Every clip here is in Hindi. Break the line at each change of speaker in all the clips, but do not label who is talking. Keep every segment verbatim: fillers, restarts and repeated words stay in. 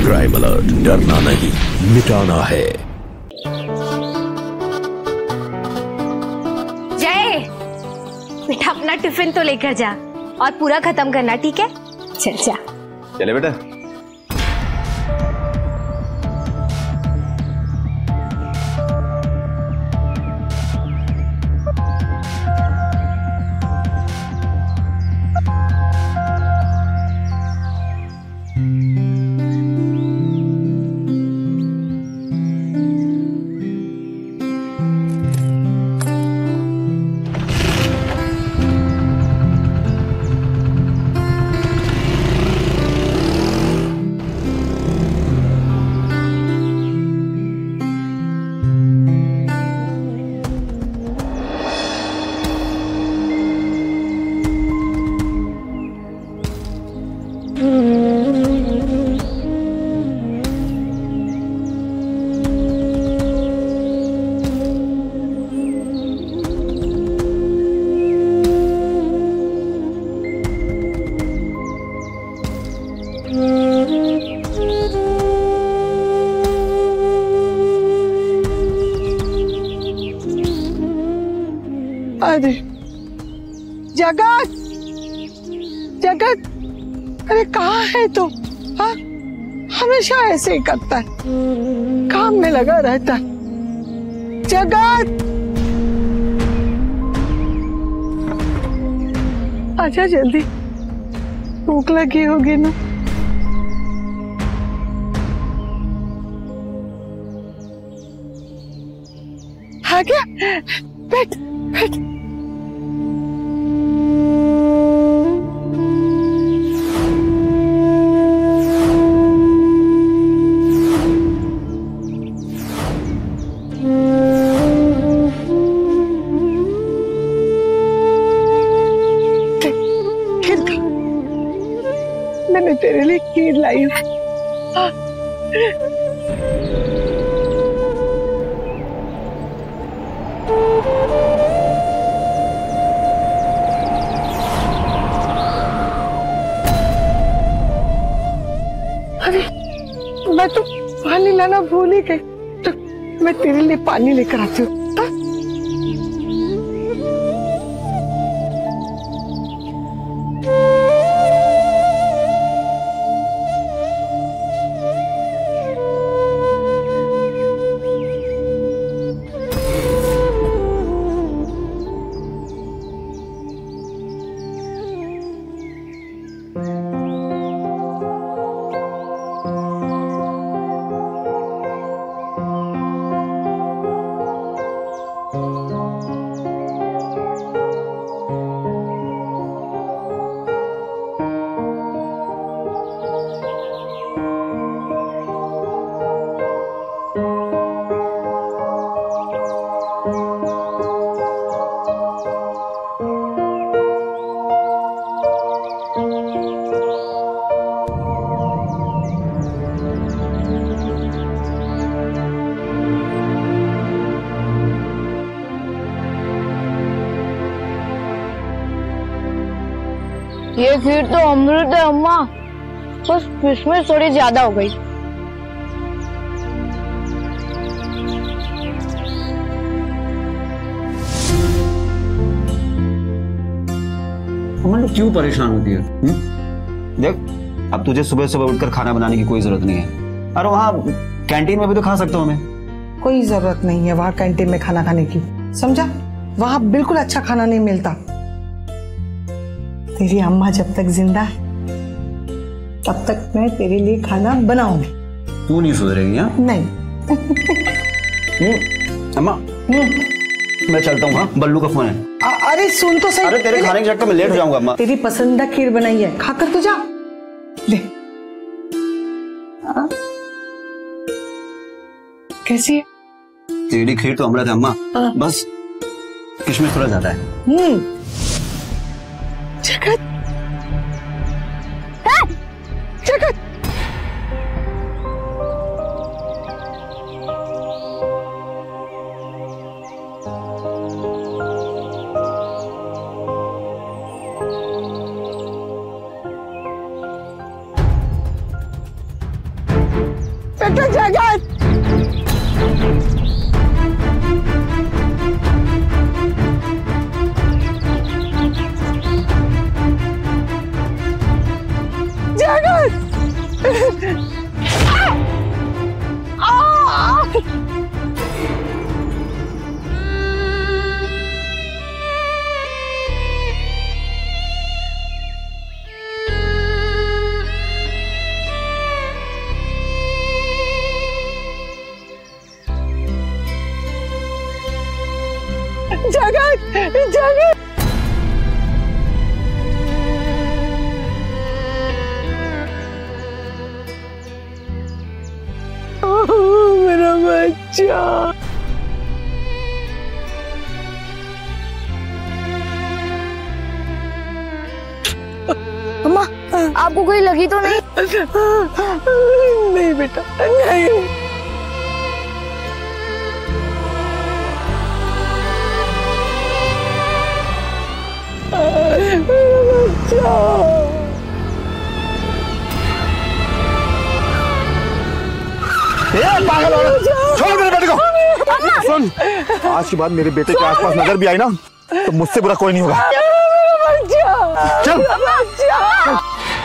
क्राइम अलर्ट, डरना नहीं मिटाना है।
जय बेटा, अपना टिफिन तो लेकर जा और पूरा खत्म करना, ठीक है? चल जा।
चले बेटा।
अरे जगत, जगत, अरे कहाँ है तू? हाँ, हमेशा ऐसे ही करता है, काम में लगा रहता है। जगत, आजा जल्दी, भूख लगी होगी ना। आ गया, बैठ बैठ। मैंने तेरे लिए खीर लाई है। अरे मैं तो पानी लाना भूल ही गई, तो मैं तेरे लिए पानी लेकर आती हूँ।
ये खीर तो अमृत है अम्मा, बस इसमें थोड़ी ज्यादा हो गई।
अम्मा तो क्यों परेशान होती है? हुँ? देख, अब तुझे सुबह सुबह उठकर खाना बनाने की कोई जरूरत नहीं है। अरे वहाँ कैंटीन में भी तो खा सकता हूँ मैं।
कोई जरूरत नहीं है वहाँ कैंटीन में खाना खाने की, समझा? वहाँ बिल्कुल अच्छा खाना नहीं मिलता। तेरी अम्मा जब तक जिंदा है तब तक मैं तेरे लिए खाना बनाऊंगी।
तू नहीं सुधरेगी? हाँ
नहीं।
अम्मा मैं चलता हूँ। हाँ, बल्लू का फोन है।
आ, अरे सुन तो सही।
अरे तेरे खाने के चक्कर में लेट हो जाऊंगा अम्मा।
तेरी पसंदीदा खीर बनाई है, खाकर तो जा। ले। आ? कैसी है?
तेरी खीर तो अमृत है अम्मा, बस किशमिश थोड़ा ज्यादा है।
हम्म। जगत, जगत, बेटा जगत, जगत, जगत, जगत, ओह मेरा बच्चा।
अम्मा, आपको कोई लगी तो नहीं?
नहीं बेटा, नहीं।
पागल औरत, छोड़ मेरे बेटे को। सुन, आज के बाद मेरे बेटे के आसपास नजर भी आई ना तो मुझसे बुरा कोई नहीं होगा। चल, चल।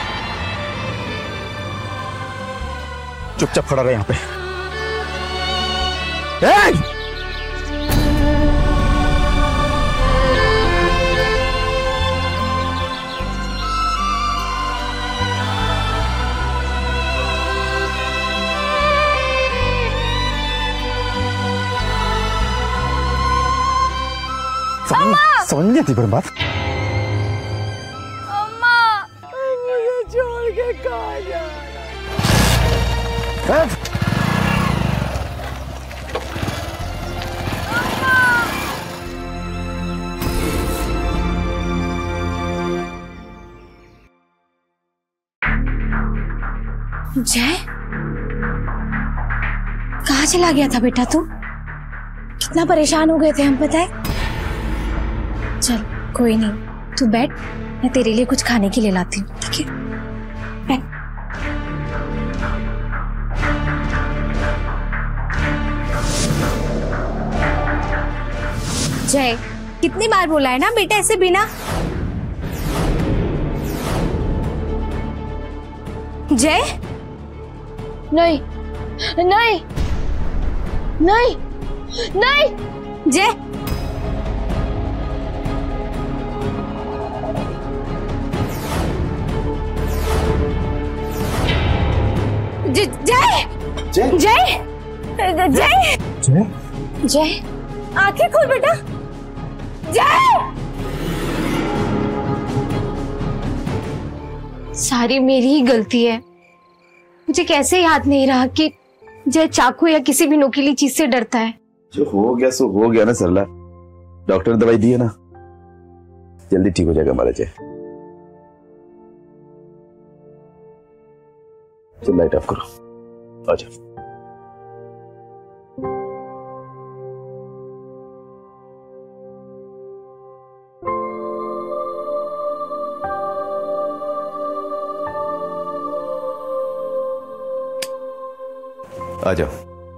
चुपचाप खड़ा रहे यहाँ पे। ए! समझ नहीं आती पर बात।
अम्मा,
मुझे छोड़ के कहाँ जा रहा है?
जय, कहाँ चला गया था बेटा तू? कितना परेशान हो गए थे हम, पता है? चल कोई नहीं, तू बैठ, मैं तेरे लिए कुछ खाने के लिए लाती हूँ, ठीक है? बैठ। जय, कितनी बार बोला है ना बेटा ऐसे बिना। जय,
नहीं, नहीं, नहीं, नहीं,
जय, जय, जय, जय, जय, जय, आंखें खोल बेटा। जय, सारी मेरी ही गलती है। मुझे कैसे याद नहीं रहा कि जय चाकू या किसी भी नोकीली चीज से डरता है।
जो हो गया सो हो गया ना सरला। डॉक्टर ने दवाई दी है ना, जल्दी ठीक हो जाएगा हमारा जय। चल लाइट ऑफ करो, आ जाओ। आ जाओ।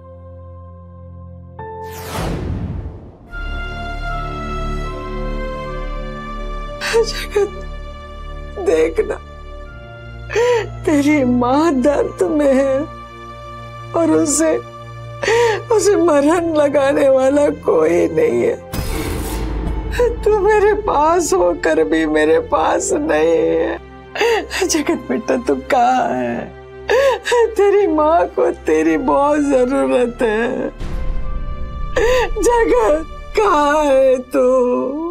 जगत, देखना, तेरी माँ दर्द में है और उसे उसे मरहम लगाने वाला कोई नहीं है। तू मेरे पास होकर भी मेरे पास नहीं है। जगत बेटा, तू कहाँ है? तेरी माँ को तेरी बहुत जरूरत है। जगत, कहाँ है तू?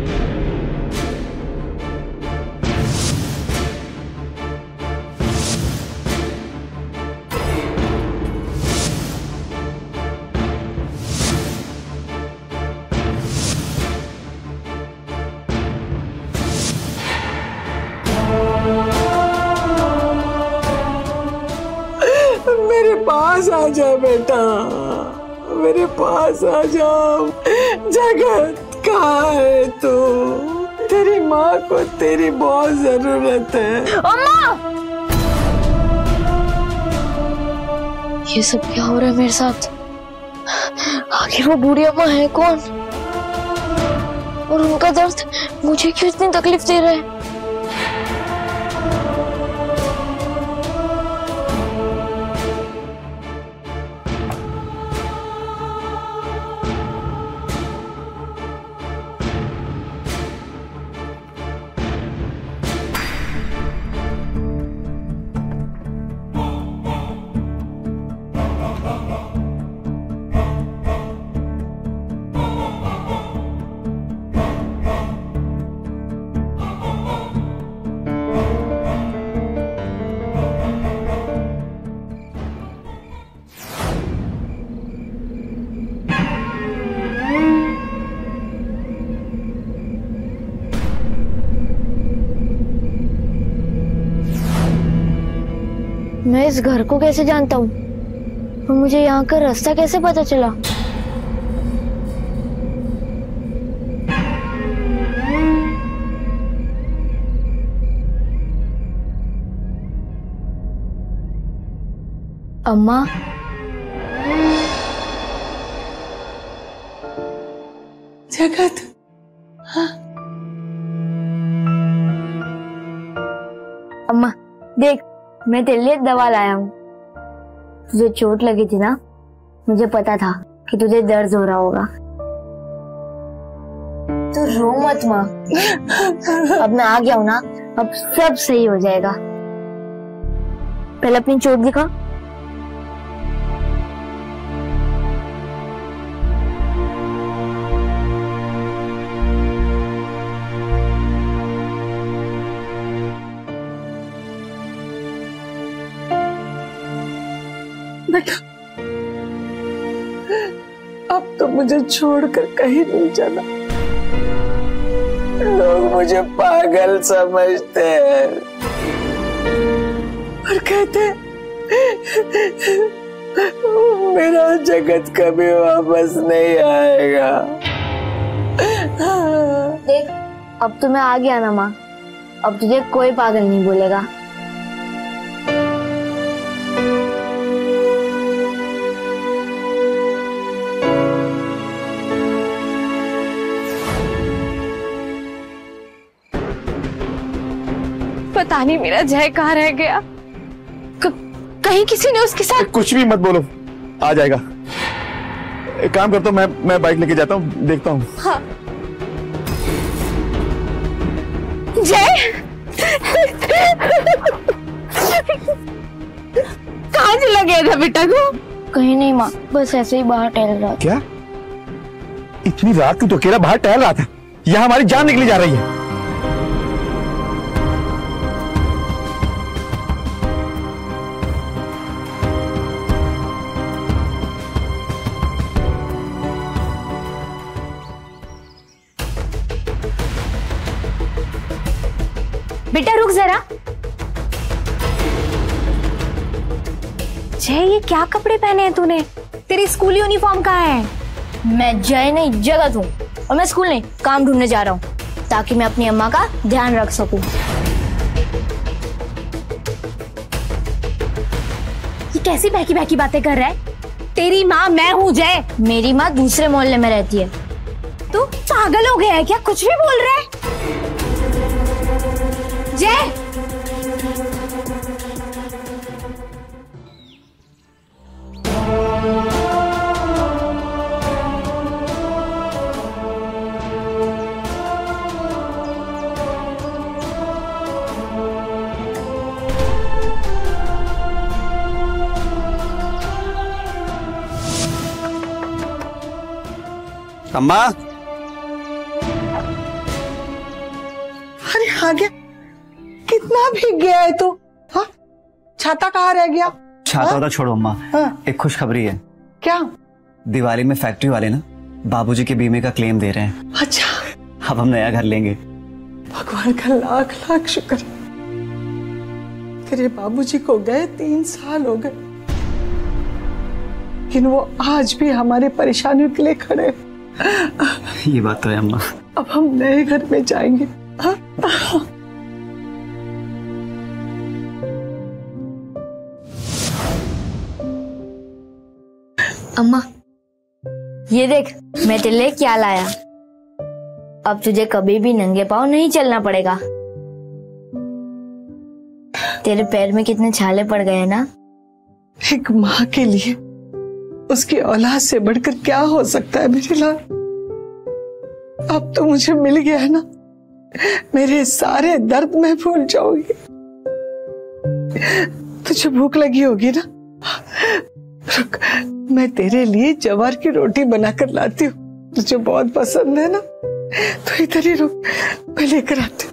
मेरे पास आ जा बेटा, मेरे पास आ जाओ। जगत, कहाँ है तू? तेरी माँ को तेरी बहुत जरूरत है।
अम्मा, ये सब क्या हो रहा है मेरे साथ? आखिर वो बूढ़ी अम्मा है कौन और उनका दर्द मुझे क्यों इतनी तकलीफ दे रहा है? मैं इस घर को कैसे जानता हूँ और मुझे यहाँ का रास्ता कैसे पता चला? अम्मा,
जगत, हाँ?
अम्मा देख, मैं तेरे लिए दवा लाया हूँ। तुझे चोट लगी थी ना, मुझे पता था कि तुझे दर्द हो रहा होगा। तो रो मत माँ, अब मैं आ गया हूँ ना, अब सब सही हो जाएगा। पहले अपनी चोट दिखा।
बेटा, अब तो मुझे छोड़कर कहीं नहीं जाना। लोग मुझे पागल समझते हैं और कहते हैं मेरा जगत कभी वापस नहीं आएगा।
देख, अब तो मैं आ गया ना माँ, अब तुझे कोई पागल नहीं बोलेगा।
पता नहीं मेरा जय कहाँ रह गया। क, कहीं किसी ने उसके साथ।
कुछ भी मत बोलो, आ जाएगा। एक काम करता हूँ, मैं मैं बाइक लेके जाता हूँ, देखता हूँ।
हाँ। जय, कहाँ चला गया था बेटा को?
कहीं नहीं माँ, बस ऐसे ही बाहर टहल रहा।
क्या इतनी रात तू तो अकेला बाहर टहल रहा था? यहाँ हमारी जान निकली जा रही है।
बेटा रुक जरा। जय, ये क्या कपड़े पहने हैं तूने? तेरी स्कूल यूनिफॉर्म कहाँ है?
मैं जय नहीं, जगत हूँ, और मैं स्कूल नहीं, काम ढूंढने जा रहा हूँ ताकि मैं अपनी अम्मा का ध्यान रख सकूं।
ये कैसी बहकी बहकी बातें कर रहा है? तेरी माँ मैं हूँ जय।
मेरी माँ दूसरे मोहल्ले में रहती है।
तू पागल हो गया है क्या? कुछ भी बोल रहा है। जय,
अम्मा,
अरे आ गया। कितना भीग गया है तू? हाँ? छाता कहाँ रह गया?
छाता वाता छोड़ो अम्मा,
हाँ?
एक खुशखबरी है।
क्या?
दिवाली में फैक्ट्री वाले ना बाबूजी के बीमे का क्लेम दे रहे हैं।
अच्छा,
अब हम नया घर लेंगे।
भगवान का लाख लाख शुक्र। तेरे बाबूजी को गए तीन साल हो गए, लेकिन वो आज भी हमारे परेशानियों के लिए खड़े हैं।
ये बात तो है अम्मा।
अब हम नए घर में जाएंगे। हाँ?
अम्मा, ये देख मैं तेरे लिए क्या लाया। अब तुझे कभी भी नंगे पाँव नहीं चलना पड़ेगा। तेरे पैर में कितने छाले पड़ गए ना।
एक माँ के लिए उसकी औलाद से बढ़कर क्या हो सकता है मेरे लाल। अब तो मुझे मिल गया है ना, मेरे सारे दर्द मैं भूल जाऊंगी। तुझे भूख लगी होगी ना, रुक, मैं तेरे लिए जवार की रोटी बनाकर लाती हूँ, तुझे बहुत पसंद है ना। तो इधर ही रुक, मैं लेकर आती हूँ।